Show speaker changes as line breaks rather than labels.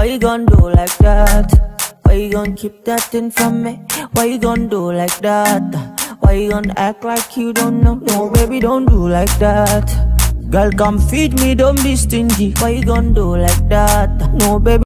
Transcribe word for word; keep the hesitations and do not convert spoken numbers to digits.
you gon' do like that? Why you gon' keep that thing from me? Why you gon' do like that? Why you gon' act like you don't know? No, baby, don't do like that. Girl, come feed me, don't be stingy. Why you gon' do like that? No, baby.